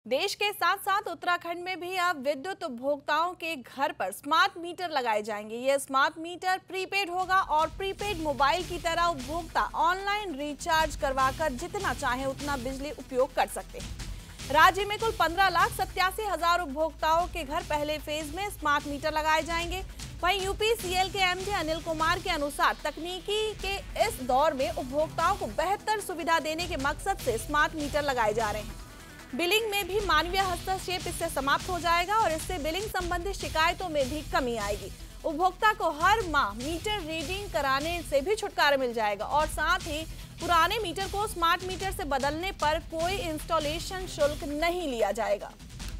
देश के साथ साथ उत्तराखंड में भी अब विद्युत उपभोक्ताओं के घर पर स्मार्ट मीटर लगाए जाएंगे। यह स्मार्ट मीटर प्रीपेड होगा और प्रीपेड मोबाइल की तरह उपभोक्ता ऑनलाइन रिचार्ज करवाकर जितना चाहे उतना बिजली उपयोग कर सकते हैं। राज्य में कुल 15,87,000 उपभोक्ताओं के घर पहले फेज में स्मार्ट मीटर लगाए जाएंगे। वहीं यूपीसीएल के एमडी अनिल कुमार के अनुसार तकनीकी के इस दौर में उपभोक्ताओं को बेहतर सुविधा देने के मकसद से स्मार्ट मीटर लगाए जा रहे हैं। बिलिंग में भी मानवीय हस्तक्षेप इससे समाप्त हो जाएगा और इससे बिलिंग संबंधी शिकायतों में भी कमी आएगी। उपभोक्ता को हर माह मीटर रीडिंग कराने से भी छुटकारा मिल जाएगा और साथ ही पुराने मीटर को स्मार्ट मीटर से बदलने पर कोई इंस्टॉलेशन शुल्क नहीं लिया जाएगा।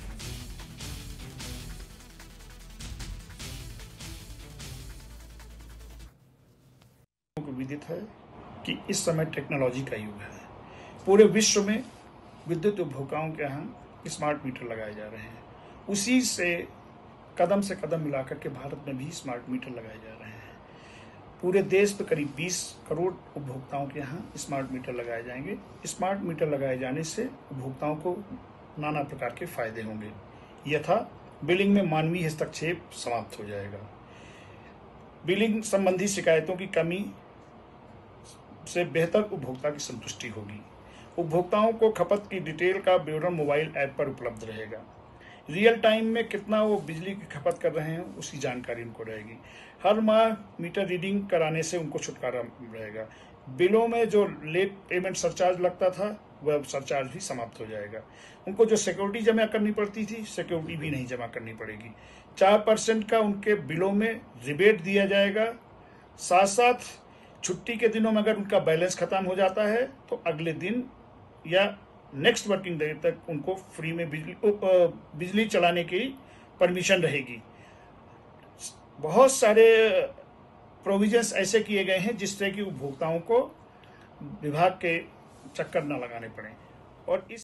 विदित है कि इस समय टेक्नोलॉजी का युग है। पूरे विश्व में विद्युत उपभोक्ताओं के यहाँ स्मार्ट मीटर लगाए जा रहे हैं। उसी से कदम मिलाकर के भारत में भी स्मार्ट मीटर लगाए जा रहे हैं। पूरे देश में करीब 20 करोड़ उपभोक्ताओं के यहाँ स्मार्ट मीटर लगाए जाएंगे। स्मार्ट मीटर लगाए जाने से उपभोक्ताओं को नाना प्रकार के फायदे होंगे। यथा बिलिंग में मानवीय हस्तक्षेप समाप्त हो जाएगा। बिलिंग संबंधी शिकायतों की कमी से बेहतर उपभोक्ता की संतुष्टि होगी। उपभोक्ताओं को खपत की डिटेल का विवरण मोबाइल ऐप पर उपलब्ध रहेगा। रियल टाइम में कितना वो बिजली की खपत कर रहे हैं उसकी जानकारी उनको रहेगी। हर माह मीटर रीडिंग कराने से उनको छुटकारा रहेगा। बिलों में जो लेट पेमेंट सरचार्ज लगता था वह सरचार्ज भी समाप्त हो जाएगा। उनको जो सिक्योरिटी जमा करनी पड़ती थी सिक्योरिटी भी नहीं जमा करनी पड़ेगी। 4% का उनके बिलों में रिबेट दिया जाएगा। साथ साथ छुट्टी के दिनों में अगर उनका बैलेंस खत्म हो जाता है तो अगले दिन या नेक्स्ट वर्किंग डे तक उनको फ्री में बिजली चलाने की परमिशन रहेगी। बहुत सारे प्रोविजंस ऐसे किए गए हैं जिससे कि उपभोक्ताओं को विभाग के चक्कर न लगाने पड़े और इस